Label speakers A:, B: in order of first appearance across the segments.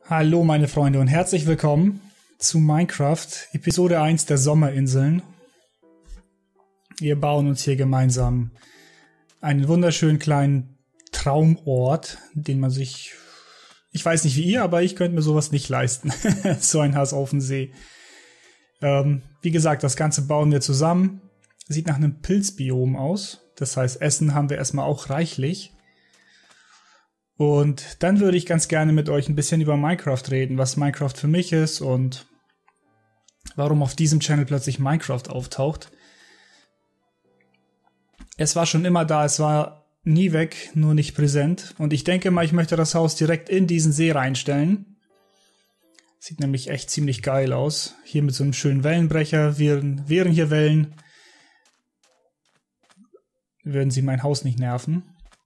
A: Hallo meine Freunde und herzlich willkommen zu Minecraft, Episode 1 der Sommerinseln. Wir bauen uns hier gemeinsam einen wunderschönen kleinen Traumort, den man sich, ich weiß nicht wie ihr, aber ich könnte mir sowas nicht leisten. So ein Haus auf dem See. Wie gesagt, das Ganze bauen wir zusammen. Sieht nach einem Pilzbiom aus. Das heißt, Essen haben wir erstmal auch reichlich. Und dann würde ich ganz gerne mit euch ein bisschen über Minecraft reden, was Minecraft für mich ist und warum auf diesem Channel plötzlich Minecraft auftaucht. Es war schon immer da, es war nie weg, nur nicht präsent. Und ich denke mal, ich möchte das Haus direkt in diesen See reinstellen. Sieht nämlich echt ziemlich geil aus. Hier mit so einem schönen Wellenbrecher. Wären hier Wellen, würden sie mein Haus nicht nerven.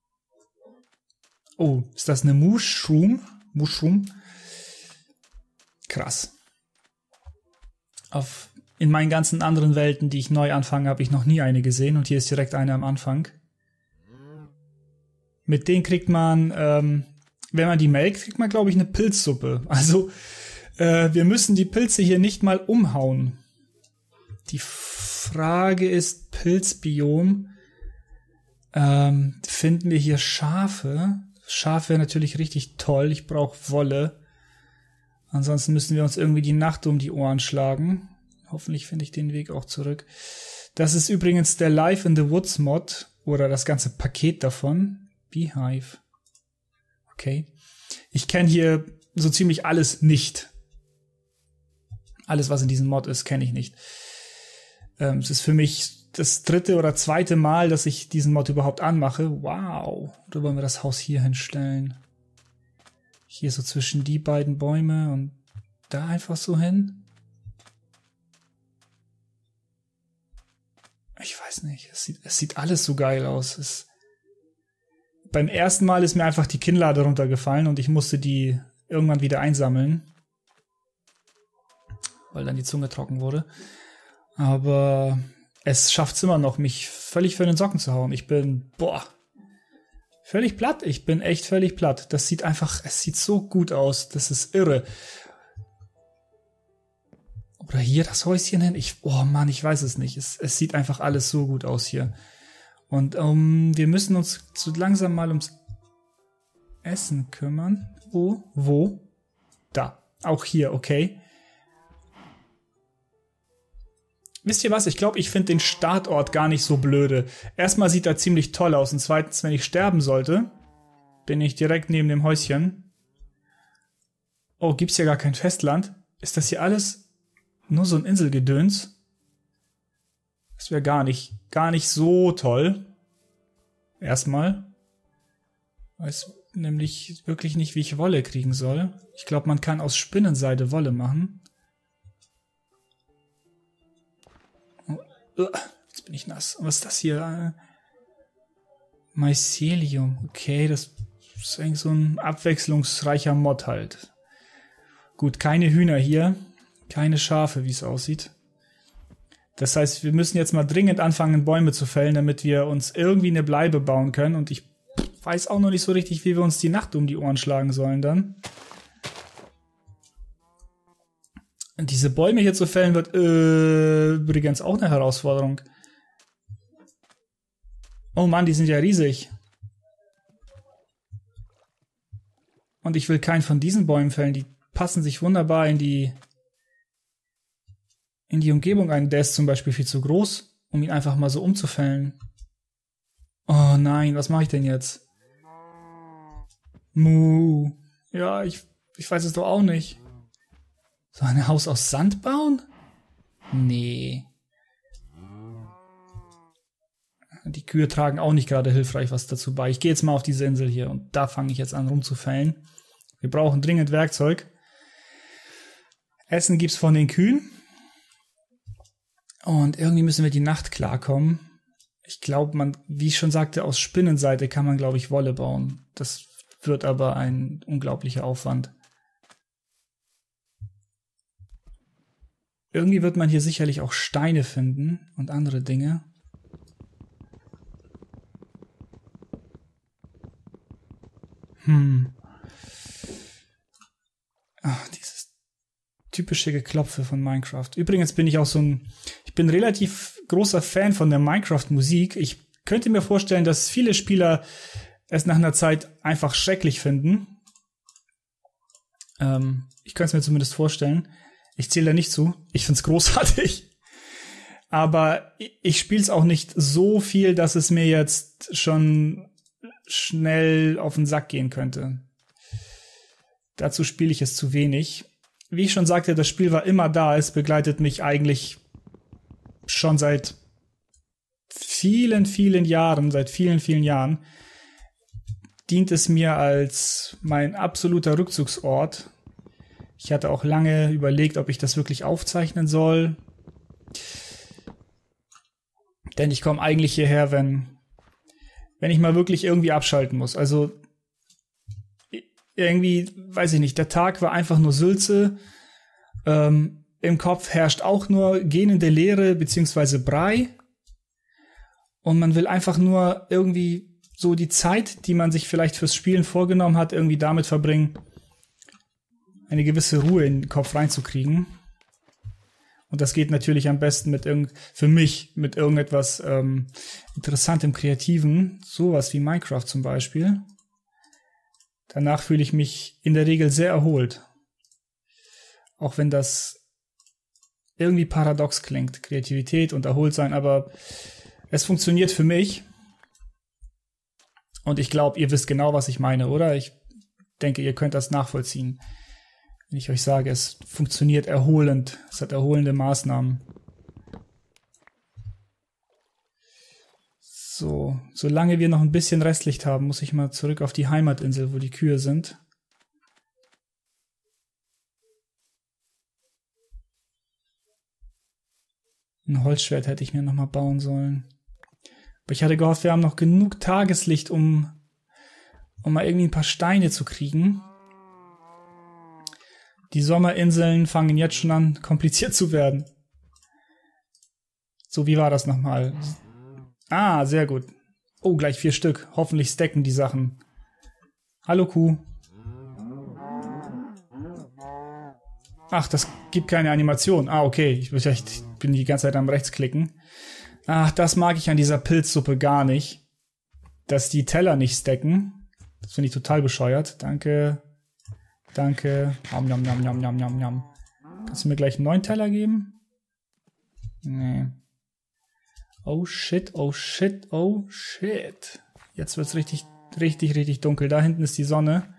A: Oh, ist das eine Mushroom? Krass. In meinen ganzen anderen Welten, die ich neu anfange, habe ich noch nie eine gesehen. Und hier ist direkt eine am Anfang. Mit denen kriegt man, wenn man die melkt, kriegt man, glaube ich, eine Pilzsuppe. Also, wir müssen die Pilze hier nicht mal umhauen. Die Frage ist, Pilzbiom. Finden wir hier Schafe? Schaf wäre natürlich richtig toll. Ich brauche Wolle. Ansonsten müssen wir uns irgendwie die Nacht um die Ohren schlagen. Hoffentlich finde ich den Weg auch zurück. Das ist übrigens der Life in the Woods Mod. Oder das ganze Paket davon. Beehive. Okay. Ich kenne hier so ziemlich alles nicht. Alles, was in diesem Mod ist, kenne ich nicht. Es ist für mich das 3. oder 2. Mal, dass ich diesen Mod überhaupt anmache. Wow. Oder wollen wir das Haus hier hinstellen? Hier so zwischen die beiden Bäume und da einfach so hin? Ich weiß nicht. Es sieht alles so geil aus. Beim ersten Mal ist mir einfach die Kinnlade runtergefallen und ich musste die irgendwann wieder einsammeln. Weil dann die Zunge trocken wurde. Aber es schafft es immer noch, mich völlig für den Socken zu hauen. Ich bin, völlig platt. Ich bin echt völlig platt. Es sieht so gut aus. Das ist irre. Oder hier das Häuschen hin. Ich weiß es nicht. Es sieht einfach alles so gut aus hier. Und wir müssen uns so langsam mal ums Essen kümmern. Wo? Da. Auch hier, okay. Wisst ihr was? Ich glaube, ich finde den Startort gar nicht so blöde. Erstmal sieht er ziemlich toll aus und zweitens, wenn ich sterben sollte, bin ich direkt neben dem Häuschen. Oh, gibt's hier gar kein Festland? Ist das hier alles nur so ein Inselgedöns? Das wäre gar nicht so toll. Erstmal. Weiß nämlich wirklich nicht, wie ich Wolle kriegen soll. Ich glaube, man kann aus Spinnenseide Wolle machen. Jetzt bin ich nass. Was ist das hier? Mycelium. Okay, das ist eigentlich so ein abwechslungsreicher Mod halt. Gut, keine Hühner hier. Keine Schafe, wie es aussieht. Das heißt, wir müssen jetzt mal dringend anfangen, Bäume zu fällen, damit wir uns irgendwie eine Bleibe bauen können. Und ich weiß auch noch nicht so richtig, wie wir uns die Nacht um die Ohren schlagen sollen dann. Und diese Bäume hier zu fällen wird übrigens auch eine Herausforderung. Oh Mann, die sind ja riesig. Und ich will keinen von diesen Bäumen fällen. Die passen sich wunderbar in die Umgebung ein. Der ist zum Beispiel viel zu groß, um ihn einfach mal so umzufällen. Oh nein, was mache ich denn jetzt? Ja, ich weiß es doch auch nicht. So ein Haus aus Sand bauen? Nee. Die Kühe tragen auch nicht gerade hilfreich was dazu bei. Ich gehe jetzt mal auf diese Insel hier und da fange ich jetzt an rumzufällen. Wir brauchen dringend Werkzeug. Essen gibt's von den Kühen. Und irgendwie müssen wir die Nacht klarkommen. Ich glaube, wie ich schon sagte, aus Spinnenseite kann man, glaube ich, Wolle bauen. Das wird aber ein unglaublicher Aufwand. Irgendwie wird man hier sicherlich auch Steine finden und andere Dinge. Ach, dieses typische Geklopfe von Minecraft. Übrigens bin ich auch ich bin relativ großer Fan von der Minecraft-Musik. Ich könnte mir vorstellen, dass viele Spieler es nach einer Zeit einfach schrecklich finden. Ich könnte es mir zumindest vorstellen. Ich zähle da nicht zu. Ich find's großartig. Aber ich spiele es auch nicht so viel, dass es mir jetzt schon schnell auf den Sack gehen könnte. Dazu spiele ich es zu wenig. Wie ich schon sagte, das Spiel war immer da. Es begleitet mich eigentlich schon seit vielen, vielen Jahren, dient es mir als mein absoluter Rückzugsort. Ich hatte auch lange überlegt, ob ich das wirklich aufzeichnen soll. Denn ich komme eigentlich hierher, wenn ich mal wirklich irgendwie abschalten muss. Also irgendwie, weiß ich nicht, der Tag war einfach nur Sülze. Im Kopf herrscht auch nur gähnende Leere beziehungsweise Brei. Und man will einfach nur irgendwie so die Zeit, die man sich vielleicht fürs Spielen vorgenommen hat, irgendwie damit verbringen, eine gewisse Ruhe in den Kopf reinzukriegen. Und das geht natürlich am besten für mich mit irgendetwas Interessantem, Kreativen, sowas wie Minecraft zum Beispiel. Danach fühle ich mich in der Regel sehr erholt. Auch wenn das irgendwie paradox klingt, Kreativität und Erholtsein, aber es funktioniert für mich. Und ich glaube, ihr wisst genau, was ich meine, oder? Ich denke, ihr könnt das nachvollziehen, wenn ich euch sage, es funktioniert erholend. Es hat erholende Maßnahmen. So, solange wir noch ein bisschen Restlicht haben, muss ich mal zurück auf die Heimatinsel, wo die Kühe sind. Ein Holzschwert hätte ich mir noch mal bauen sollen. Aber ich hatte gehofft, wir haben noch genug Tageslicht, um mal irgendwie ein paar Steine zu kriegen. Die Sommerinseln fangen jetzt schon an, kompliziert zu werden. So, wie war das nochmal? Ah, sehr gut. Oh, gleich 4 Stück. Hoffentlich stacken die Sachen. Hallo, Kuh. Ach, das gibt keine Animation. Ah, okay. Ich bin die ganze Zeit am Rechtsklicken. Ach, das mag ich an dieser Pilzsuppe gar nicht. Dass die Teller nicht stacken. Das finde ich total bescheuert. Danke. Danke. Nom, nom, nom, nom, nom, nom, nom. Kannst du mir gleich einen neuen Teller geben? Nee. Oh shit, oh shit, oh shit. Jetzt wird's richtig, richtig, richtig dunkel. Da hinten ist die Sonne.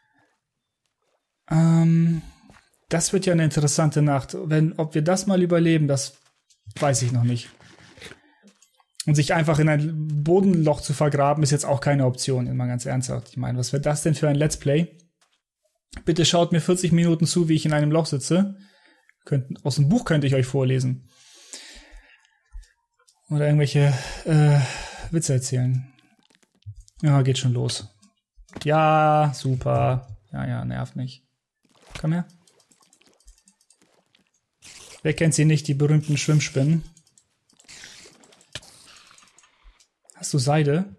A: Das wird ja eine interessante Nacht. Ob wir das mal überleben, das weiß ich noch nicht. Und sich einfach in ein Bodenloch zu vergraben, ist jetzt auch keine Option, immer ganz ernsthaft. Ich meine, was wäre das denn für ein Let's Play? Bitte schaut mir 40 Minuten zu, wie ich in einem Loch sitze. Aus dem Buch könnte ich euch vorlesen. Oder irgendwelche Witze erzählen. Ja, geht schon los. Ja, super. Ja, nervt mich. Komm her. Wer kennt sie nicht, die berühmten Schwimmspinnen? Hast du Seide?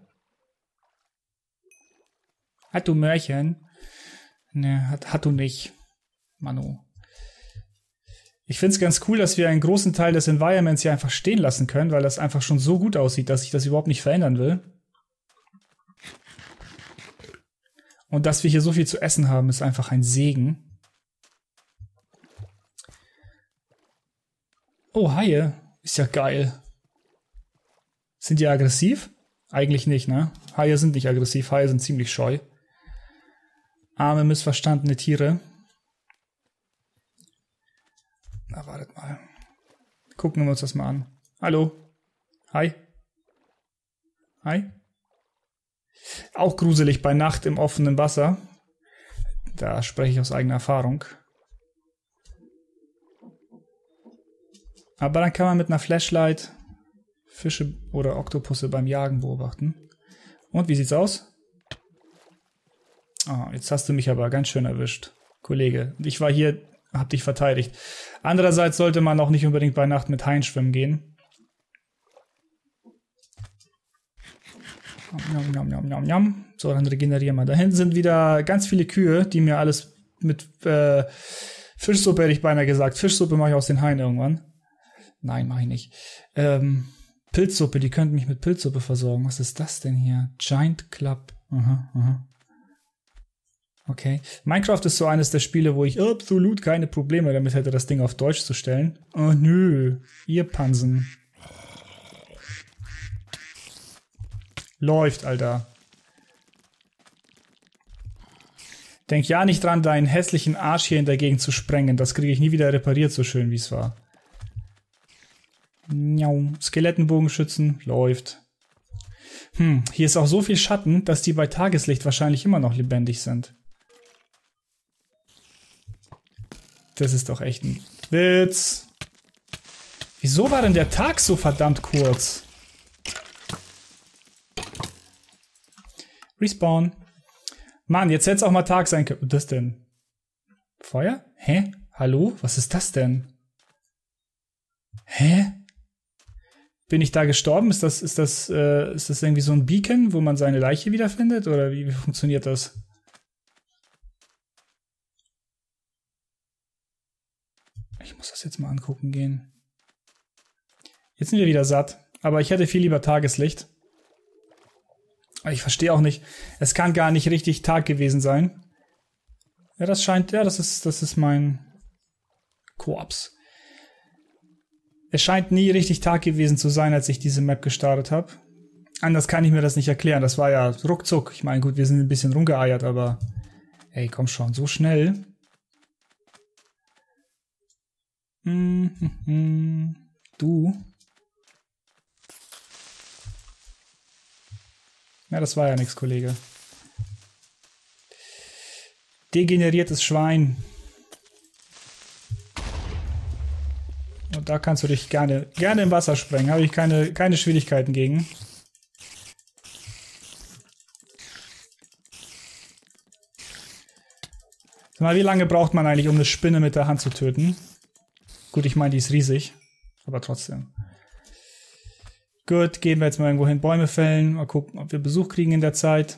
A: Hat du Mörchen? Ne, hat du nicht. Manu. Ich find's ganz cool, dass wir einen großen Teil des Environments hier einfach stehen lassen können, weil das einfach schon so gut aussieht, dass ich das überhaupt nicht verändern will. Und dass wir hier so viel zu essen haben, ist einfach ein Segen. Oh, Haie. Ist ja geil. Sind die aggressiv? Eigentlich nicht, ne? Haie sind nicht aggressiv, Haie sind ziemlich scheu. Arme, missverstandene Tiere. Na, wartet mal. Gucken wir uns das mal an. Hallo? Hi? Hi? Auch gruselig bei Nacht im offenen Wasser. Da spreche ich aus eigener Erfahrung. Aber dann kann man mit einer Flashlight Fische oder Oktopusse beim Jagen beobachten. Und, wie sieht's aus? Oh, jetzt hast du mich aber ganz schön erwischt, Kollege. Ich war hier, hab dich verteidigt. Andererseits sollte man auch nicht unbedingt bei Nacht mit Haien schwimmen gehen. Nom, nom, nom, nom, nom. So, dann regenerieren wir. Da hinten sind wieder ganz viele Kühe, die mir alles Fischsuppe hätte ich beinahe gesagt. Fischsuppe mache ich aus den Haien irgendwann. Nein, mache ich nicht. Pilzsuppe, die könnten mich mit Pilzsuppe versorgen. Was ist das denn hier? Giant Club. Aha, aha. Okay. Minecraft ist so eines der Spiele, wo ich absolut keine Probleme damit hätte, das Ding auf Deutsch zu stellen. Oh nö, ihr Pansen. Läuft, Alter. Denk ja nicht dran, deinen hässlichen Arsch hier in der Gegend zu sprengen. Das kriege ich nie wieder repariert, so schön wie es war. Skelettenbogenschützen, läuft. Hier ist auch so viel Schatten, dass die bei Tageslicht wahrscheinlich immer noch lebendig sind. Das ist doch echt ein Witz. Wieso war denn der Tag so verdammt kurz? Respawn. Mann, jetzt hätte es auch mal Tag sein können. Was ist das denn? Feuer? Hä? Hallo? Was ist das denn? Hä? Bin ich da gestorben? Ist das irgendwie so ein Beacon, wo man seine Leiche wiederfindet? Oder wie funktioniert das? Ich muss das jetzt mal angucken gehen. Jetzt sind wir wieder satt. Aber ich hätte viel lieber Tageslicht. Ich verstehe auch nicht. Es kann gar nicht richtig Tag gewesen sein. Ja, das scheint... Ja, das ist mein Korps. Es scheint nie richtig Tag gewesen zu sein, als ich diese Map gestartet habe. Anders kann ich mir das nicht erklären. Das war ja ruckzuck. Ich meine, gut, wir sind ein bisschen rumgeeiert, aber... Ey, komm schon, so schnell. Du. Ja, das war ja nichts, Kollege. Degeneriertes Schwein. Und da kannst du dich gerne im Wasser sprengen. Habe ich keine Schwierigkeiten gegen. Sag mal, wie lange braucht man eigentlich, um eine Spinne mit der Hand zu töten? Gut, ich meine, die ist riesig. Aber trotzdem. Gut, gehen wir jetzt mal irgendwo hin, Bäume fällen. Mal gucken, ob wir Besuch kriegen in der Zeit.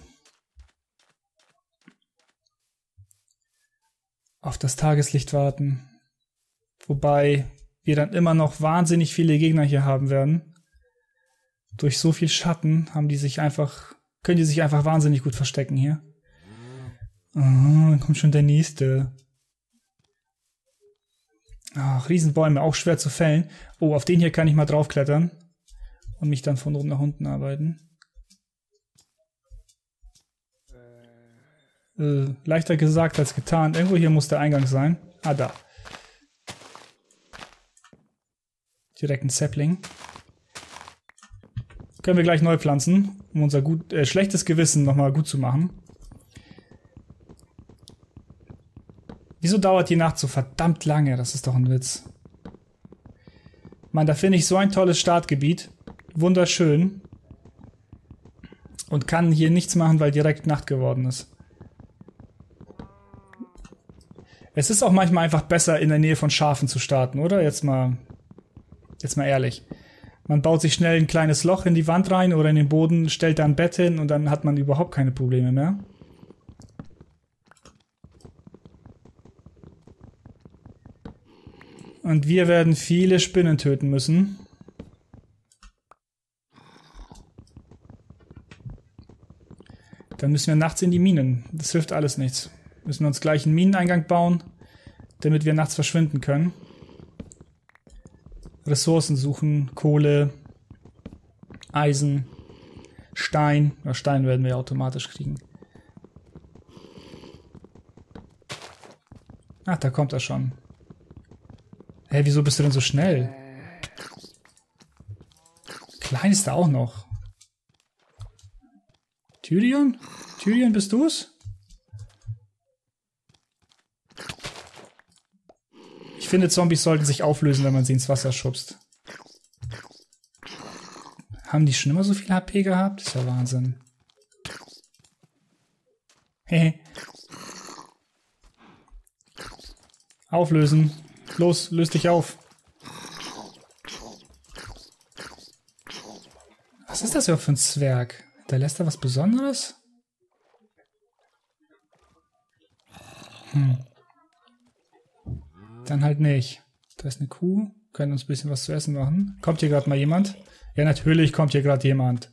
A: Auf das Tageslicht warten. Wobei wir dann immer noch wahnsinnig viele Gegner hier haben werden. Durch so viel Schatten können die sich einfach wahnsinnig gut verstecken hier. Oh, dann kommt schon der nächste. Ach, Riesenbäume, auch schwer zu fällen. Oh, auf den hier kann ich mal draufklettern. Und mich dann von oben nach unten arbeiten. Leichter gesagt als getan. Irgendwo hier muss der Eingang sein. Ah, da. Direkt ein Sapling. Können wir gleich neu pflanzen, um unser schlechtes Gewissen nochmal gut zu machen. Wieso dauert die Nacht so verdammt lange? Das ist doch ein Witz. Mann, da finde ich so ein tolles Startgebiet. Wunderschön. Und kann hier nichts machen, weil direkt Nacht geworden ist. Es ist auch manchmal einfach besser, in der Nähe von Schafen zu starten, oder? Jetzt mal ehrlich. Man baut sich schnell ein kleines Loch in die Wand rein oder in den Boden, stellt da ein Bett hin und dann hat man überhaupt keine Probleme mehr. Und wir werden viele Spinnen töten müssen. Dann müssen wir nachts in die Minen. Das hilft alles nichts. Wir müssen uns gleich einen Mineneingang bauen, damit wir nachts verschwinden können. Ressourcen suchen, Kohle, Eisen, Stein. Ja, Stein werden wir ja automatisch kriegen. Ach, da kommt er schon. Hä, wieso bist du denn so schnell? Klein ist er auch noch. Tyrion? Tyrion, bist du's? Ich finde, Zombies sollten sich auflösen, wenn man sie ins Wasser schubst. Haben die schon immer so viel HP gehabt? Das ist ja Wahnsinn. Hehe. Auflösen. Los, löst dich auf. Was ist das überhaupt für ein Zwerg? Der lässt da was Besonderes? Dann halt nicht. Da ist eine Kuh. Können uns ein bisschen was zu essen machen. Kommt hier gerade mal jemand? Ja, natürlich kommt hier gerade jemand.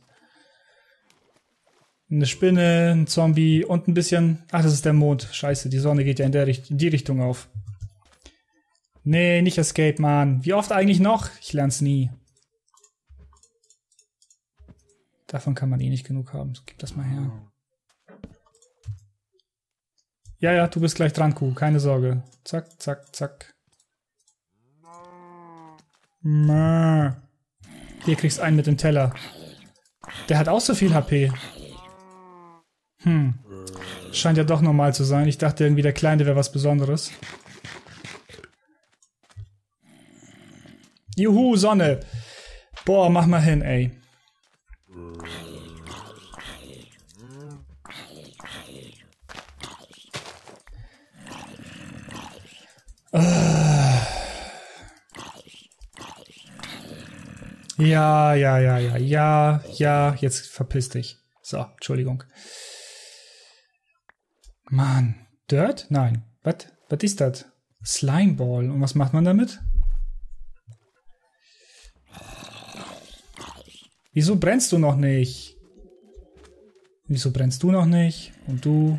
A: Eine Spinne, ein Zombie und ein bisschen... Ach, das ist der Mond. Scheiße, die Sonne geht ja in die Richtung auf. Nee, nicht Escape, Mann. Wie oft eigentlich noch? Ich lern's nie. Davon kann man eh nicht genug haben. Gib das mal her. Ja, ja, du bist gleich dran, Kuh. Keine Sorge. Zack, zack, zack. Hier kriegst einen mit dem Teller. Der hat auch so viel HP. Scheint ja doch normal zu sein. Ich dachte irgendwie, der Kleine wäre was Besonderes. Juhu, Sonne. Boah, mach mal hin, ey. Ja, jetzt verpiss dich. So, Entschuldigung. Mann, Dirt? Nein. Was ist das? Slimeball. Und was macht man damit? Wieso brennst du noch nicht? Wieso brennst du noch nicht? Und du?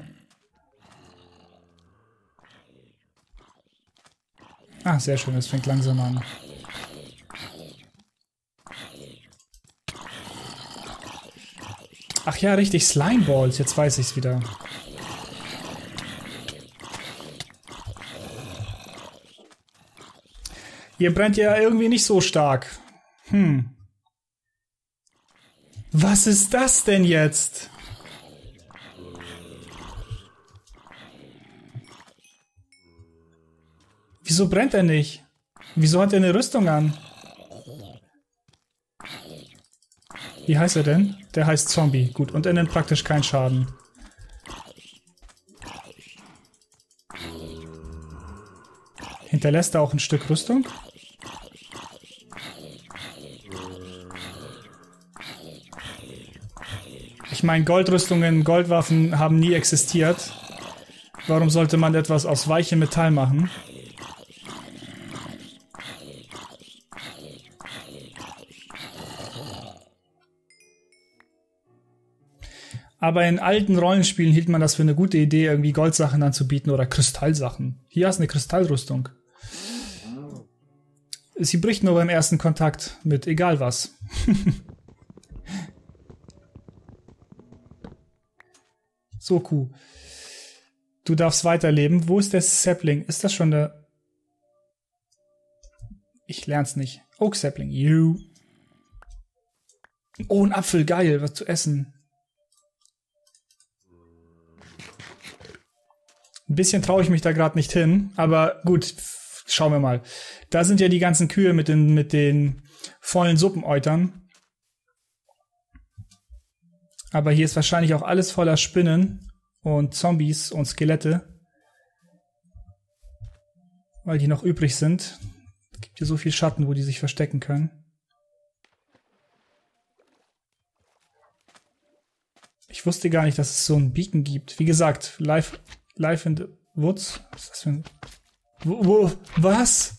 A: Ah, sehr schön, es fängt langsam an. Ach ja, richtig, Slimeballs. Jetzt weiß ich's wieder. Ihr brennt ja irgendwie nicht so stark. Was ist das denn jetzt? Wieso brennt er nicht? Wieso hat er eine Rüstung an? Wie heißt er denn? Der heißt Zombie. Gut, und er nimmt praktisch keinen Schaden. Hinterlässt er auch ein Stück Rüstung? Ich meine, Goldrüstungen, Goldwaffen haben nie existiert. Warum sollte man etwas aus weichem Metall machen? Aber in alten Rollenspielen hielt man das für eine gute Idee, irgendwie Goldsachen anzubieten oder Kristallsachen. Hier hast du eine Kristallrüstung. Sie bricht nur beim ersten Kontakt mit egal was. So, Kuh. Du darfst weiterleben. Wo ist der Sapling? Ist das schon der... Ich lern's nicht. Oak Sapling. You. Oh, ein Apfel. Geil. Was zu essen. Ein bisschen traue ich mich da gerade nicht hin. Aber gut. Schauen wir mal. Da sind ja die ganzen Kühe mit den vollen Suppenäutern. Aber hier ist wahrscheinlich auch alles voller Spinnen und Zombies und Skelette. Weil die noch übrig sind. Es gibt hier so viel Schatten, wo die sich verstecken können. Ich wusste gar nicht, dass es so ein Beacon gibt. Wie gesagt, Life in the Woods. Was ist das für ein... Was?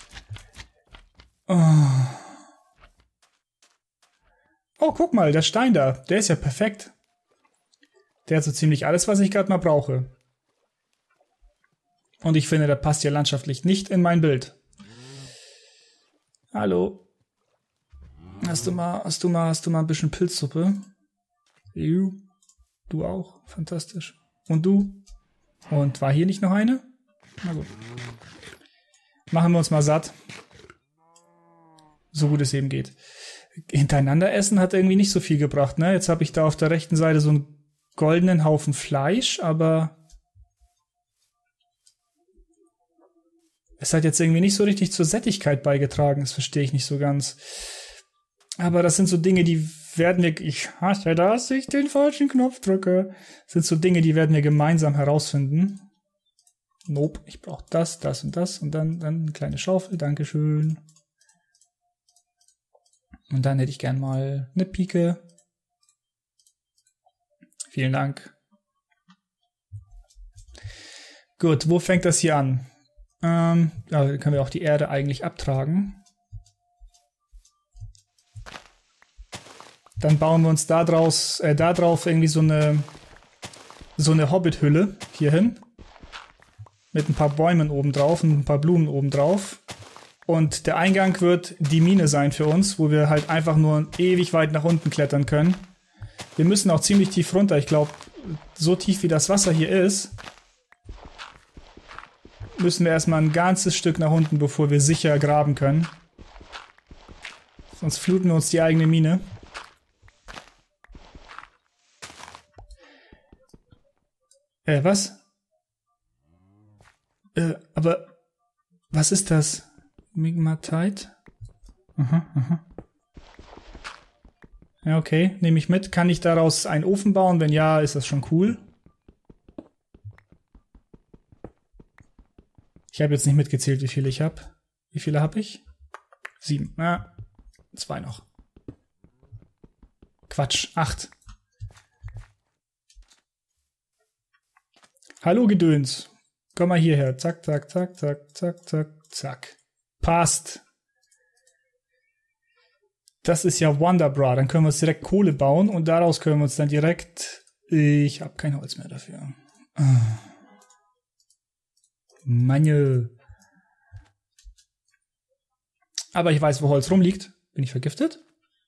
A: Oh, guck mal, der Stein da. Der ist ja perfekt. Der hat so ziemlich alles, was ich gerade mal brauche. Und ich finde, der passt ja landschaftlich nicht in mein Bild. Hallo. Hast du mal ein bisschen Pilzsuppe? Du auch. Fantastisch. Und du? Und war hier nicht noch eine? Na gut. Machen wir uns mal satt. So gut es eben geht. Hintereinander essen hat irgendwie nicht so viel gebracht, ne? Jetzt habe ich da auf der rechten Seite so einen goldenen Haufen Fleisch, aber es hat jetzt irgendwie nicht so richtig zur Sättigkeit beigetragen. Das verstehe ich nicht so ganz. Aber das sind so Dinge, die werden wir... Ich hasse, dass ich den falschen Knopf drücke. Das sind so Dinge, die werden wir gemeinsam herausfinden. Nope, ich brauche das und das und dann eine kleine Schaufel. Dankeschön. Und dann hätte ich gern mal eine Pike. Vielen Dank. Gut, wo fängt das hier an? Ja, dann können wir auch die Erde eigentlich abtragen. Dann bauen wir uns da drauf irgendwie so eine Hobbit-Hülle hier hin. Mit ein paar Bäumen oben drauf und ein paar Blumen oben drauf. Und der Eingang wird die Mine sein für uns, wo wir halt einfach nur ewig weit nach unten klettern können. Wir müssen auch ziemlich tief runter. Ich glaube, so tief wie das Wasser hier ist, müssen wir erstmal ein ganzes Stück nach unten, bevor wir sicher graben können. Sonst fluten wir uns die eigene Mine. Was? Aber was ist das? Migmatite? Aha. Ja, okay, nehme ich mit. Kann ich daraus einen Ofen bauen? Wenn ja, ist das schon cool. Ich habe jetzt nicht mitgezählt, wie viele ich habe. Wie viele habe ich? 7. Ja, 2 noch. Quatsch, 8. Hallo Gedöns. Komm mal hierher. Zack, zack, zack, zack, zack, zack, zack. Passt. Das ist ja Wonderbra. Dann können wir uns direkt Kohle bauen und daraus können wir uns dann direkt... Ich habe kein Holz mehr dafür. Manne. Aber ich weiß, wo Holz rumliegt. Bin ich vergiftet?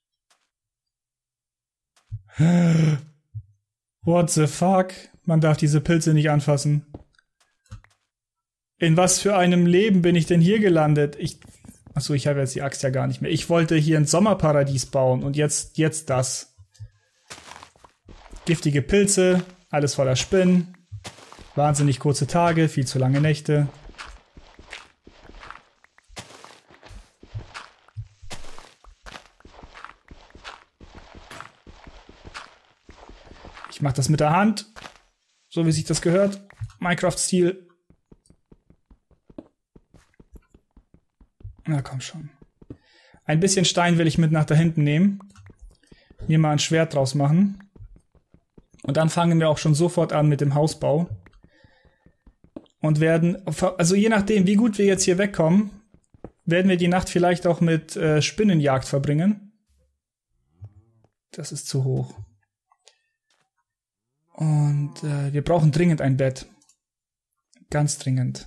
A: What the fuck? Man darf diese Pilze nicht anfassen. In was für einem Leben bin ich denn hier gelandet? Achso, ich habe jetzt die Axt ja gar nicht mehr. Ich wollte hier ein Sommerparadies bauen und jetzt das. Giftige Pilze, alles voller Spinnen, wahnsinnig kurze Tage, viel zu lange Nächte. Ich mache das mit der Hand, so wie sich das gehört. Minecraft-Stil. Na komm schon. Ein bisschen Stein will ich mit nach da hinten nehmen. Mir mal ein Schwert draus machen. Und dann fangen wir auch schon sofort an mit dem Hausbau. Und werden, also je nachdem, wie gut wir jetzt hier wegkommen, werden wir die Nacht vielleicht auch mit Spinnenjagd verbringen. Das ist zu hoch. Und wir brauchen dringend ein Bett. Ganz dringend.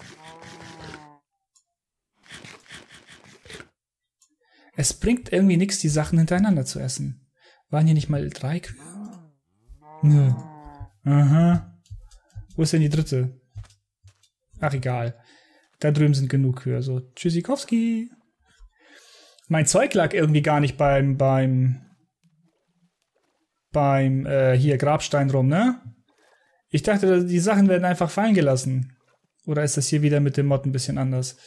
A: Es bringt irgendwie nichts, die Sachen hintereinander zu essen. Waren hier nicht mal 3 Kühe? Nö. Aha. Wo ist denn die dritte? Ach, egal. Da drüben sind genug Kühe. So, Tschüssikowski. Mein Zeug lag irgendwie gar nicht beim hier Grabstein rum, ne? Ich dachte, die Sachen werden einfach fallen gelassen. Oder ist das hier wieder mit dem Mod ein bisschen anders?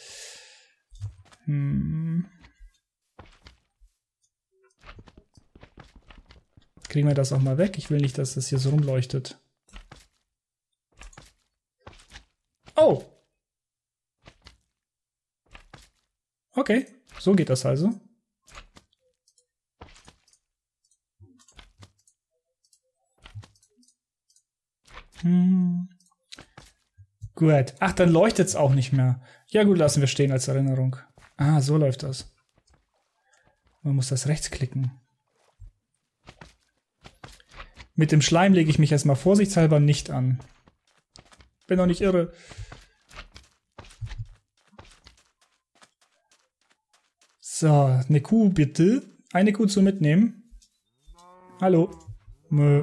A: Kriegen wir das auch mal weg? Ich will nicht, dass das hier so rumleuchtet. Oh! Okay, so geht das also. Gut. Ach, dann leuchtet es auch nicht mehr. Ja gut, lassen wir stehen als Erinnerung. Ah, so läuft das. Man muss das rechts klicken. Mit dem Schleim lege ich mich erstmal vorsichtshalber nicht an. Bin doch nicht irre. So, eine Kuh bitte. Eine Kuh zu mitnehmen. Hallo. Mö.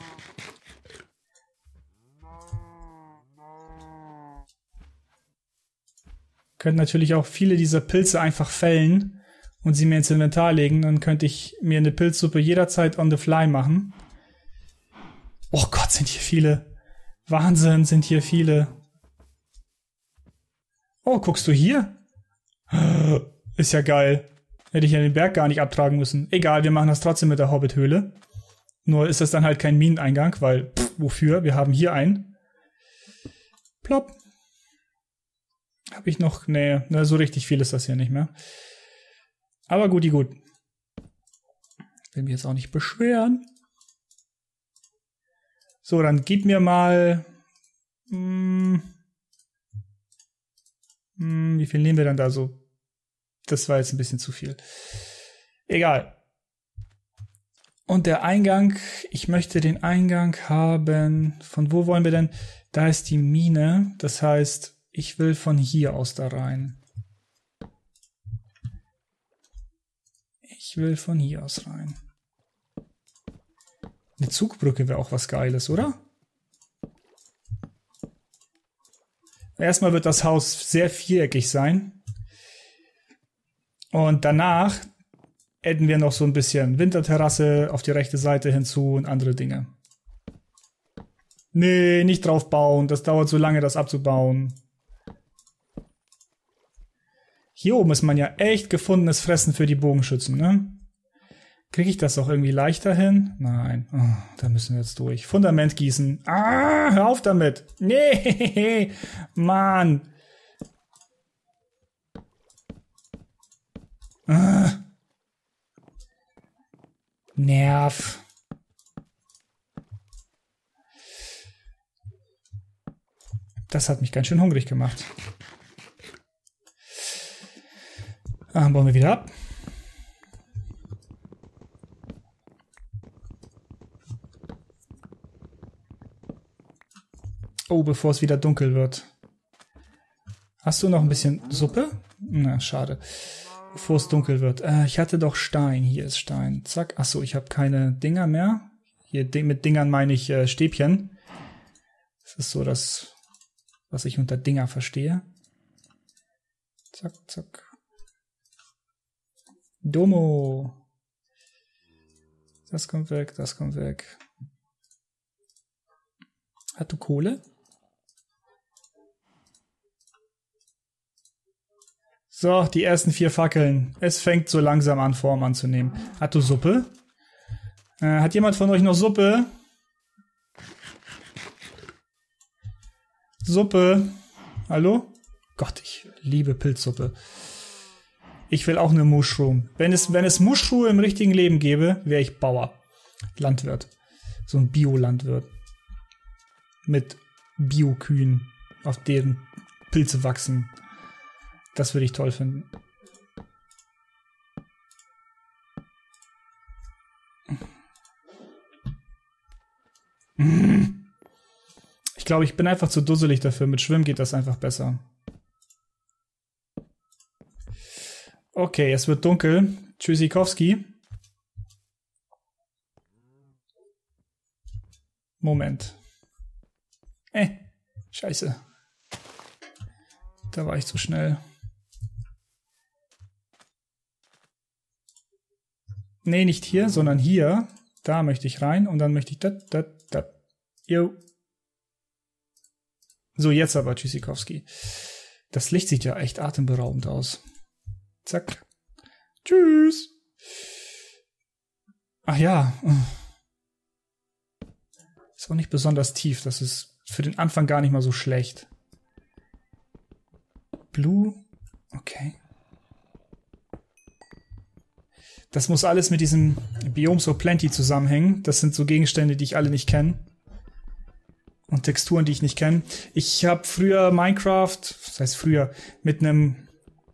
A: Könnte natürlich auch viele dieser Pilze einfach fällen und sie mir ins Inventar legen. Dann könnte ich mir eine Pilzsuppe jederzeit on the fly machen. Oh Gott, sind hier viele. Wahnsinn, sind hier viele. Oh, guckst du hier? Ist ja geil. Hätte ich ja den Berg gar nicht abtragen müssen. Egal, wir machen das trotzdem mit der Hobbit-Höhle. Nur ist das dann halt kein Mineneingang, weil, wofür? Wir haben hier einen. Plopp. Habe ich noch? Nee, so richtig viel ist das hier nicht mehr. Aber guti gut. Will mich jetzt auch nicht beschweren. So, dann gib mir mal Wie viel nehmen wir dann da so? Das war jetzt ein bisschen zu viel. Egal. Und der Eingang, ich möchte den Eingang haben. Von wo wollen wir denn? Da ist die Mine. Das heißt, ich will von hier aus da rein. Ich will von hier aus rein. Eine Zugbrücke wäre auch was Geiles, oder? Erstmal wird das Haus sehr viereckig sein. Und danach adden wir noch so ein bisschen Winterterrasse auf die rechte Seite hinzu und andere Dinge. Nee, nicht drauf bauen. Das dauert so lange, das abzubauen. Hier oben ist man ja echt gefundenes Fressen für die Bogenschützen, ne? Kriege ich das auch irgendwie leichter hin? Nein. Oh, da müssen wir jetzt durch. Fundament gießen. Ah, hör auf damit. Nee, Mann. Ah. Nerv. Das hat mich ganz schön hungrig gemacht. Bauen wir wieder ab. Oh, bevor es wieder dunkel wird. Hast du noch ein bisschen Suppe? Na, schade. Bevor es dunkel wird. Ich hatte doch Stein. Hier ist Stein. Zack. Achso, ich habe keine Dinger mehr. Hier mit Dingern meine ich Stäbchen. Das ist so das, was ich unter Dinger verstehe. Zack, zack. Domo. Das kommt weg, das kommt weg. Hast du Kohle? So, die ersten 4 Fackeln. Es fängt so langsam an, Form anzunehmen. Hast du Suppe? Hat jemand von euch noch Suppe? Suppe? Hallo? Gott, ich liebe Pilzsuppe. Ich will auch eine Mushroom. Wenn es Mushroom im richtigen Leben gäbe, wäre ich Bauer. Landwirt. So ein Bio-Landwirt. Mit Bio-Kühen, auf deren Pilze wachsen. Das würde ich toll finden. Ich glaube, ich bin einfach zu dusselig dafür. Mit Schwimmen geht das einfach besser. Okay, es wird dunkel. Tschüssikowski. Moment. Scheiße. Da war ich zu schnell. Nee, nicht hier, sondern hier. Da möchte ich rein und dann möchte ich da. Jo. So, jetzt aber, Tschüssikowski. Das Licht sieht ja echt atemberaubend aus. Zack. Tschüss. Ach ja. Ist auch nicht besonders tief. Das ist für den Anfang gar nicht mal so schlecht. Blue. Okay. Das muss alles mit diesem Biome so plenty zusammenhängen. Das sind so Gegenstände, die ich alle nicht kenne. Und Texturen, die ich nicht kenne. Ich habe früher Minecraft, das heißt früher, mit einem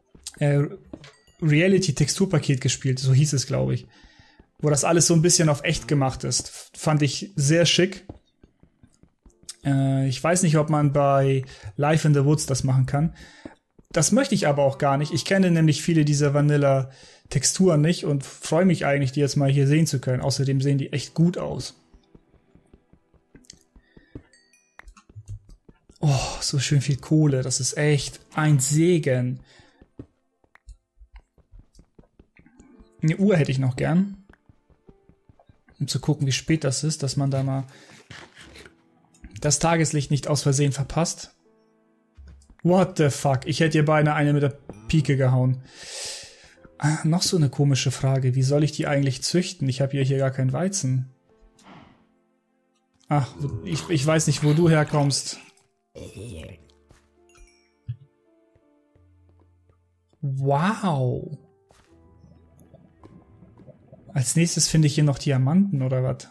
A: Reality-Texturpaket gespielt. So hieß es, glaube ich. Wo das alles so ein bisschen auf echt gemacht ist. Fand ich sehr schick. Ich weiß nicht, ob man bei Life in the Woods das machen kann. Das möchte ich aber auch gar nicht. Ich kenne nämlich viele dieser Vanilla-Texturen nicht und freue mich eigentlich, die jetzt mal hier sehen zu können. Außerdem sehen die echt gut aus. Oh, so schön viel Kohle. Das ist echt ein Segen. Eine Uhr hätte ich noch gern. Um zu gucken, wie spät das ist, dass man da mal das Tageslicht nicht aus Versehen verpasst. What the fuck? Ich hätte ihr beinahe eine mit der Pike gehauen. Noch so eine komische Frage. Wie soll ich die eigentlich züchten? Ich habe hier gar kein Weizen. Ach, ich weiß nicht, wo du herkommst. Wow. Als nächstes finde ich hier noch Diamanten oder was?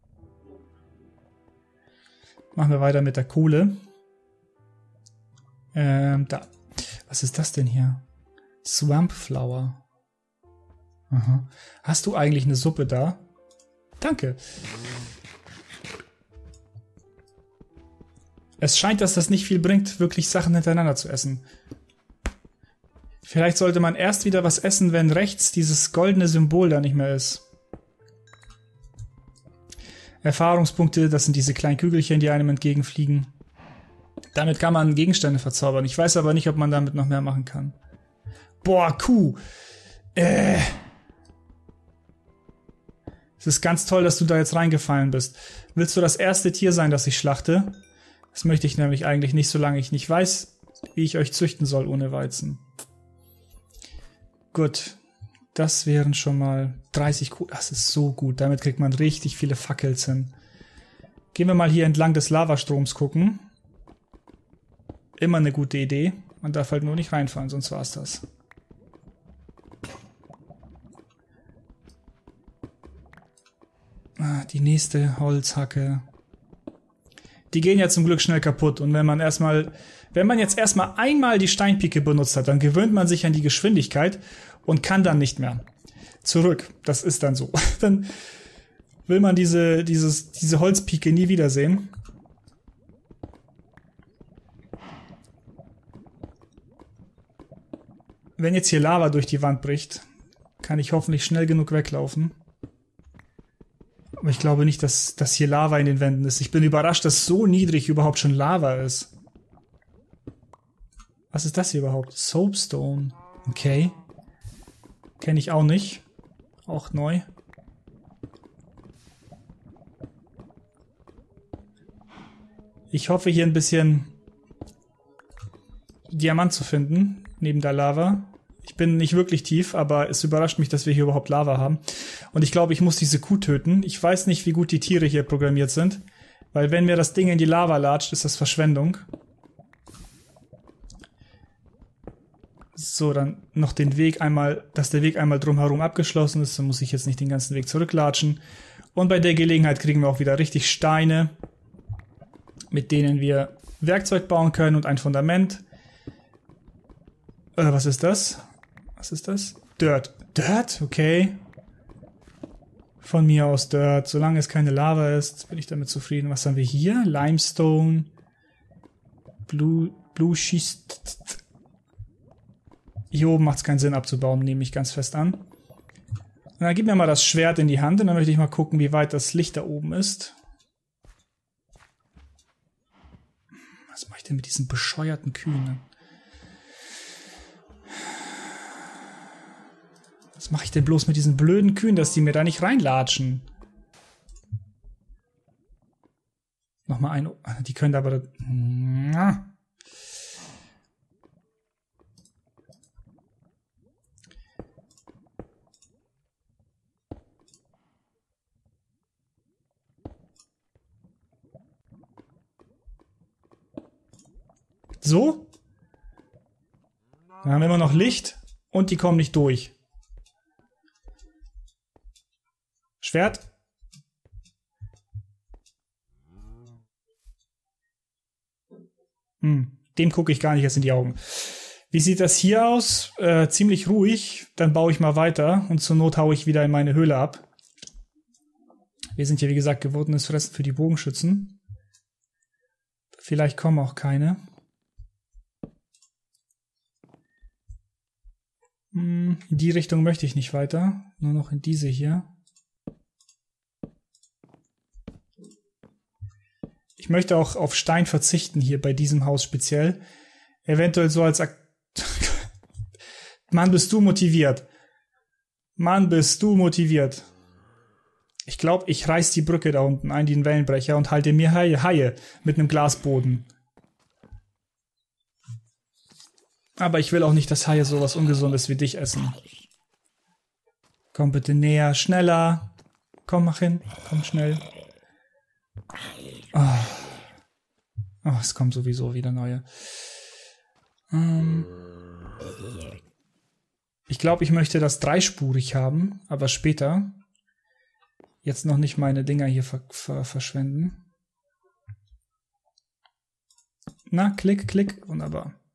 A: Machen wir weiter mit der Kohle. Da. Was ist das denn hier? Swamp Flower. Aha. Hast du eigentlich eine Suppe da? Danke. Es scheint, dass das nicht viel bringt, wirklich Sachen hintereinander zu essen. Vielleicht sollte man erst wieder was essen, wenn rechts dieses goldene Symbol da nicht mehr ist. Erfahrungspunkte, das sind diese kleinen Kügelchen, die einem entgegenfliegen. Damit kann man Gegenstände verzaubern. Ich weiß aber nicht, ob man damit noch mehr machen kann. Boah, Kuh. Es ist ganz toll, dass du da jetzt reingefallen bist. Willst du das erste Tier sein, das ich schlachte? Das möchte ich nämlich eigentlich nicht, solange ich nicht weiß, wie ich euch züchten soll ohne Weizen. Gut. Das wären schon mal 30 Kuh. Das ist so gut. Damit kriegt man richtig viele Fackels hin. Gehen wir mal hier entlang des Lavastroms gucken. Immer eine gute Idee. Man darf halt nur nicht reinfallen, sonst war's das. Die nächste Holzhacke. Die gehen ja zum Glück schnell kaputt. Und wenn man jetzt erstmal einmal die Steinpike benutzt hat, dann gewöhnt man sich an die Geschwindigkeit und kann dann nicht mehr zurück. Das ist dann so. Dann will man diese Holzpike nie wiedersehen. Wenn jetzt hier Lava durch die Wand bricht, kann ich hoffentlich schnell genug weglaufen. Aber ich glaube nicht, dass hier Lava in den Wänden ist. Ich bin überrascht, dass so niedrig überhaupt schon Lava ist. Was ist das hier überhaupt? Soapstone. Okay. Kenne ich auch nicht. Auch neu. Ich hoffe hier ein bisschen Diamant zu finden, neben der Lava. Ich bin nicht wirklich tief, aber es überrascht mich, dass wir hier überhaupt Lava haben. Und ich glaube, ich muss diese Kuh töten. Ich weiß nicht, wie gut die Tiere hier programmiert sind. Weil wenn mir das Ding in die Lava latscht, ist das Verschwendung. So, dann noch den Weg einmal, dass der Weg einmal drumherum abgeschlossen ist. Dann muss ich jetzt nicht den ganzen Weg zurücklatschen. Und bei der Gelegenheit kriegen wir auch wieder richtig Steine, mit denen wir Werkzeug bauen können und ein Fundament. Was ist das? Was ist das? Dirt. Dirt? Okay. Von mir aus Dirt. Solange es keine Lava ist, bin ich damit zufrieden. Was haben wir hier? Limestone. Blue Schist. Hier oben macht es keinen Sinn abzubauen, nehme ich ganz fest an. Und dann gib mir mal das Schwert in die Hand und dann möchte ich mal gucken, wie weit das Licht da oben ist. Was mache ich denn mit diesen bescheuerten Kühen? Was mache ich denn bloß mit diesen blöden Kühen, dass die mir da nicht reinlatschen? Nochmal ein... Die können da aber... So. Dann haben wir immer noch Licht und die kommen nicht durch. Schwert. Dem gucke ich gar nicht erst in die Augen. Wie sieht das hier aus? Ziemlich ruhig. Dann baue ich mal weiter und zur Not haue ich wieder in meine Höhle ab. Wir sind hier, wie gesagt, gewordenes Fressen für die Bogenschützen. Vielleicht kommen auch keine. In die Richtung möchte ich nicht weiter. Nur noch in diese hier. Ich möchte auch auf Stein verzichten hier bei diesem Haus speziell. Eventuell so als... Mann, bist du motiviert. Mann, bist du motiviert. Ich glaube, ich reiß die Brücke da unten ein, den Wellenbrecher, und halte mir Haie mit einem Glasboden. Aber ich will auch nicht, dass Haie sowas Ungesundes wie dich essen. Komm bitte näher, schneller. Komm, mach hin. Komm schnell. Oh, es kommen sowieso wieder neue. Ich glaube, ich möchte das dreispurig haben, aber später. Jetzt noch nicht meine Dinger hier verschwenden. Na, klick, klick. Wunderbar.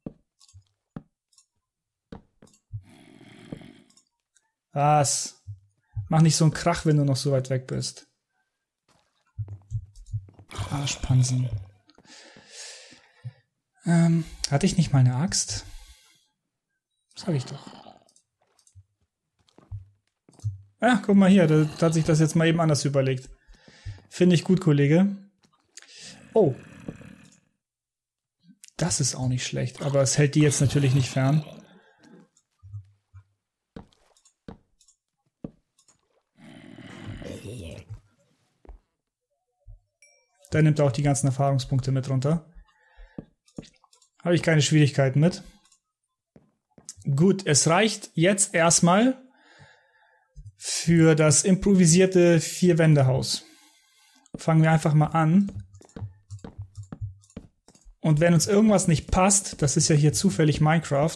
A: Was? Mach nicht so einen Krach, wenn du noch so weit weg bist. Arschpansen. Hatte ich nicht mal eine Axt? Sag ich doch. Ja, guck mal hier, da hat sich das jetzt mal eben anders überlegt. Finde ich gut, Kollege. Oh. Das ist auch nicht schlecht, aber es hält die jetzt natürlich nicht fern. Da nimmt er auch die ganzen Erfahrungspunkte mit runter. Habe ich keine Schwierigkeiten mit. Gut, es reicht jetzt erstmal für das improvisierte 4-Wände-Haus. Fangen wir einfach mal an. Und wenn uns irgendwas nicht passt, das ist ja hier zufällig Minecraft,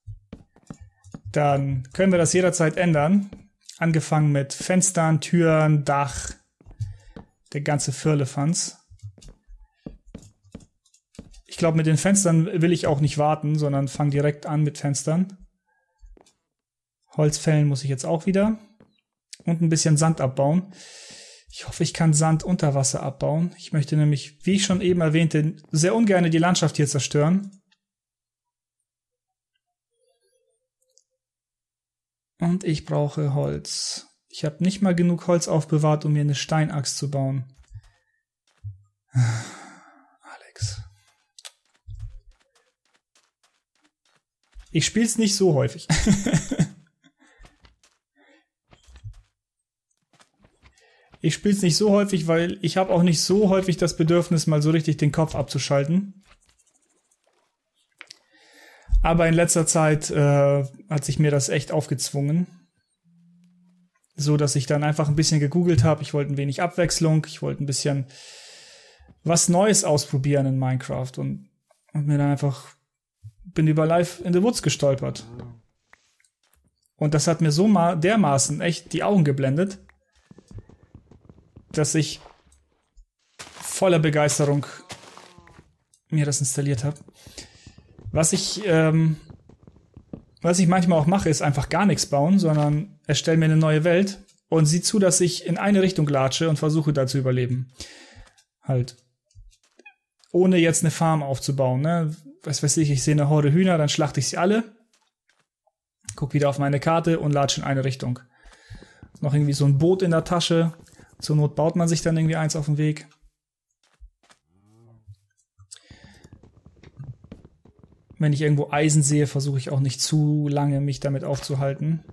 A: dann können wir das jederzeit ändern. Angefangen mit Fenstern, Türen, Dach, der ganze Firlefanz. Ich glaube, mit den Fenstern will ich auch nicht warten, sondern fange direkt an mit Fenstern. Holz fällen muss ich jetzt auch wieder. Und ein bisschen Sand abbauen. Ich hoffe, ich kann Sand unter Wasser abbauen. Ich möchte nämlich, wie ich schon eben erwähnte, sehr ungern die Landschaft hier zerstören. Und ich brauche Holz. Ich habe nicht mal genug Holz aufbewahrt, um mir eine Steinaxt zu bauen. Alex. Ich spiele es nicht so häufig. Ich spiele es nicht so häufig, weil ich habe auch nicht so häufig das Bedürfnis, mal so richtig den Kopf abzuschalten. Aber in letzter Zeit hat sich mir das echt aufgezwungen. So, dass ich dann einfach ein bisschen gegoogelt habe. Ich wollte ein wenig Abwechslung. Ich wollte ein bisschen was Neues ausprobieren in Minecraft. Und mir dann einfach bin über Life in the Woods gestolpert. Und das hat mir so dermaßen echt die Augen geblendet, dass ich voller Begeisterung mir das installiert habe. Was ich manchmal auch mache, ist einfach gar nichts bauen, sondern erstelle mir eine neue Welt und sieh zu, dass ich in eine Richtung latsche und versuche da zu überleben. Halt. Ohne jetzt eine Farm aufzubauen, ne? Was weiß ich sehe eine Horde Hühner, dann schlachte ich sie alle, guck wieder auf meine Karte und latsche in eine Richtung. Noch irgendwie so ein Boot in der Tasche. Zur Not baut man sich dann irgendwie eins auf den Weg. Wenn ich irgendwo Eisen sehe, versuche ich auch nicht zu lange mich damit aufzuhalten.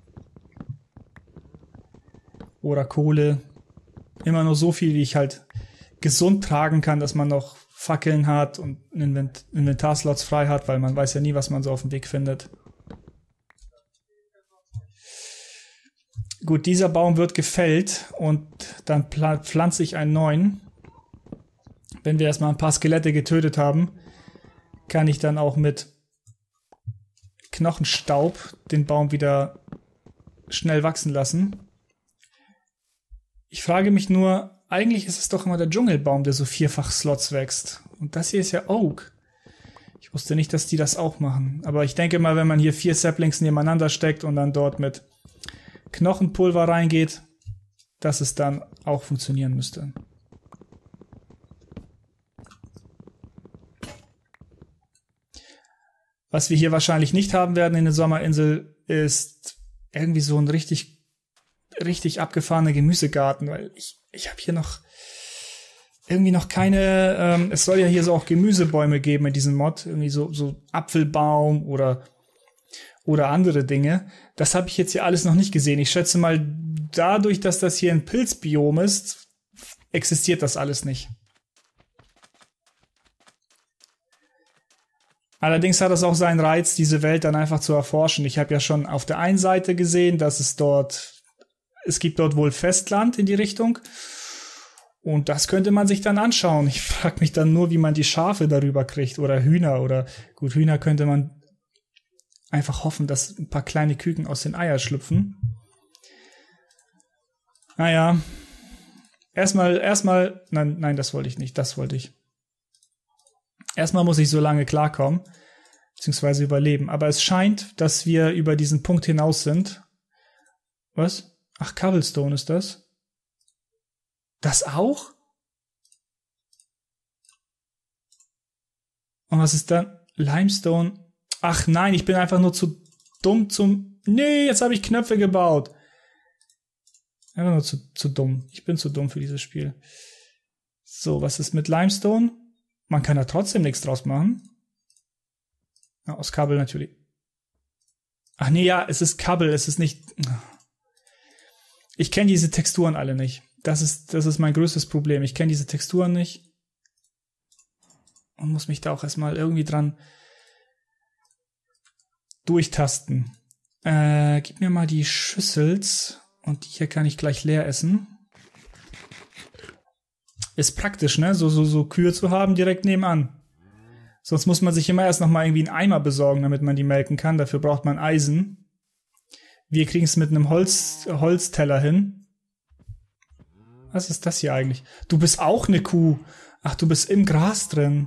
A: Oder Kohle. Immer nur so viel, wie ich halt gesund tragen kann, dass man noch Fackeln hat und Inventarslots frei hat, weil man weiß ja nie, was man so auf dem Weg findet. Gut, dieser Baum wird gefällt und dann pflanze ich einen neuen. Wenn wir erstmal ein paar Skelette getötet haben, kann ich dann auch mit Knochenstaub den Baum wieder schnell wachsen lassen. Ich frage mich nur, eigentlich ist es doch immer der Dschungelbaum, der so 4-fach Slots wächst. Und das hier ist ja Oak. Ich wusste nicht, dass die das auch machen. Aber ich denke mal, wenn man hier 4 Saplings nebeneinander steckt und dann dort mit Knochenpulver reingeht, dass es dann auch funktionieren müsste. Was wir hier wahrscheinlich nicht haben werden in der Sommerinsel, ist irgendwie so ein richtig abgefahrener Gemüsegarten, weil ich habe hier noch irgendwie noch keine, es soll ja hier so auch Gemüsebäume geben in diesem Mod, irgendwie so Apfelbaum oder andere Dinge. Das habe ich jetzt hier alles noch nicht gesehen. Ich schätze mal, dadurch, dass das hier ein Pilzbiom ist, existiert das alles nicht. Allerdings hat es auch seinen Reiz, diese Welt dann einfach zu erforschen. Ich habe ja schon auf der einen Seite gesehen, dass es gibt dort wohl Festland in die Richtung. Und das könnte man sich dann anschauen. Ich frage mich dann nur, wie man die Schafe darüber kriegt oder Hühner gut, Hühner könnte man einfach hoffen, dass ein paar kleine Küken aus den Eiern schlüpfen. Naja. Erstmal, nein, das wollte ich nicht, das wollte ich. Erstmal muss ich so lange klarkommen, beziehungsweise überleben. Aber es scheint, dass wir über diesen Punkt hinaus sind. Was? Ach, Cobblestone ist das. Das auch? Und was ist dann? Limestone. Ach nein, ich bin einfach nur zu dumm zum... Nee, jetzt habe ich Knöpfe gebaut. Einfach nur zu dumm. Ich bin zu dumm für dieses Spiel. So, was ist mit Limestone? Man kann da trotzdem nichts draus machen. Ja, aus Kabel natürlich. Ach nee, ja, es ist Kabel, es ist nicht... Ich kenne diese Texturen alle nicht. Das ist mein größtes Problem. Ich kenne diese Texturen nicht. Und muss mich da auch erstmal irgendwie dran durchtasten. Gib mir mal die Schüssels. Und die hier kann ich gleich leer essen. Ist praktisch, ne? So Kühe zu haben direkt nebenan. Sonst muss man sich immer erst noch mal irgendwie einen Eimer besorgen, damit man die melken kann. Dafür braucht man Eisen. Wir kriegen es mit einem Holzteller hin. Was ist das hier eigentlich? Du bist auch eine Kuh. Ach, du bist im Gras drin.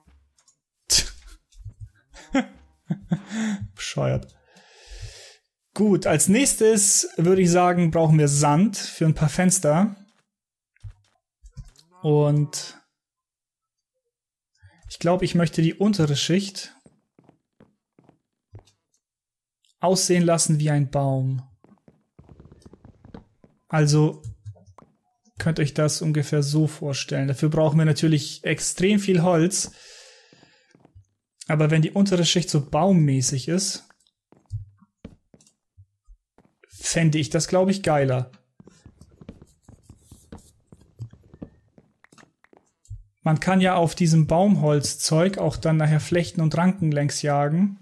A: Bescheuert. Gut, als nächstes würde ich sagen, brauchen wir Sand für ein paar Fenster. Und ich glaube, ich möchte die untere Schicht aussehen lassen wie ein Baum. Also könnt euch das ungefähr so vorstellen. Dafür brauchen wir natürlich extrem viel Holz. Aber wenn die untere Schicht so baummäßig ist, fände ich das, glaube ich, geiler. Man kann ja auf diesem Baumholzzeug auch dann nachher Flechten und Ranken längs jagen.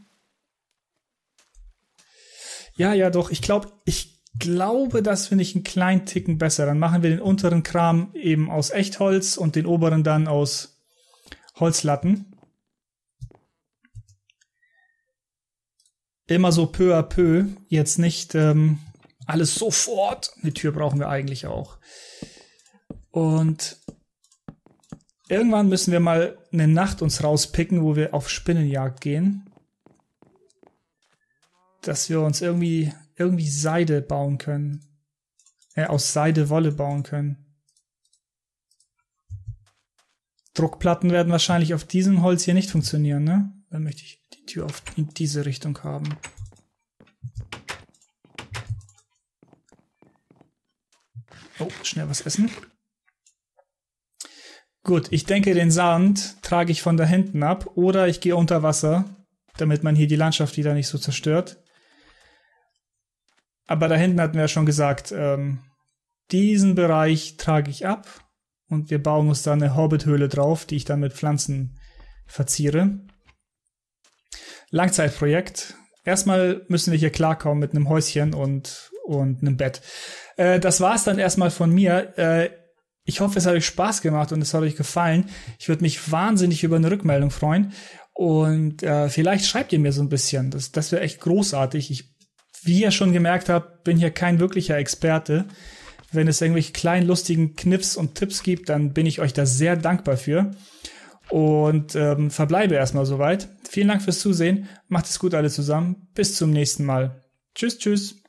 A: Ja, doch, ich glaube, das finde ich einen kleinen Ticken besser. Dann machen wir den unteren Kram eben aus Echtholz und den oberen dann aus Holzlatten. Immer so peu à peu, jetzt nicht alles sofort. Eine Tür brauchen wir eigentlich auch. Und irgendwann müssen wir mal eine Nacht uns rauspicken, wo wir auf Spinnenjagd gehen. Dass wir uns irgendwie Seide bauen können. Aus Seide Wolle bauen können. Druckplatten werden wahrscheinlich auf diesem Holz hier nicht funktionieren, ne? Dann möchte ich die Tür in diese Richtung haben. Oh, schnell was essen. Gut, ich denke, den Sand trage ich von da hinten ab oder ich gehe unter Wasser, damit man hier die Landschaft wieder nicht so zerstört. Aber da hinten hatten wir ja schon gesagt, diesen Bereich trage ich ab und wir bauen uns da eine Hobbithöhle drauf, die ich dann mit Pflanzen verziere. Langzeitprojekt. Erstmal müssen wir hier klarkommen mit einem Häuschen und einem Bett. Das war's dann erstmal von mir. Ich hoffe, es hat euch Spaß gemacht und es hat euch gefallen. Ich würde mich wahnsinnig über eine Rückmeldung freuen. Und vielleicht schreibt ihr mir so ein bisschen. Das wäre echt großartig. Wie ihr schon gemerkt habt, bin hier kein wirklicher Experte. Wenn es irgendwelche kleinen, lustigen Kniffs und Tipps gibt, dann bin ich euch da sehr dankbar für. Und verbleibe erstmal soweit. Vielen Dank fürs Zusehen. Macht es gut alle zusammen. Bis zum nächsten Mal. Tschüss, tschüss.